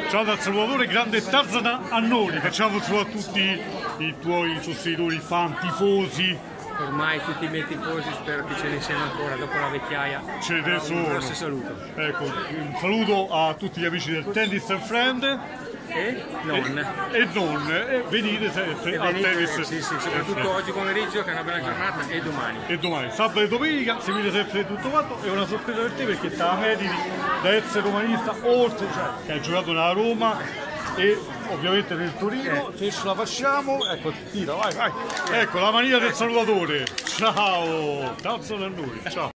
Ciao dal Salvatore, grande Tarzan Annoni, facciamo su a tutti i tuoi sostenitori, fan, tifosi. Ormai tutti i miei tifosi, spero che ce ne siano ancora dopo la vecchiaia. Ce ne sono. Un grosso saluto. Ecco, un saluto a tutti gli amici del Tennis and Friend. E non. E venite sempre al tennis. Sì, soprattutto oggi pomeriggio che è una bella giornata e domani. E domani, sabato e domenica, seguite sempre tutto quanto. È una sorpresa per te perché te la meriti da essere romanista, oltre che hai giocato nella Roma e ovviamente nel Torino. Se ce la facciamo, ecco, tira, vai. Ecco la mania del salutatore. Ciao, Tarzan Annoni, ciao.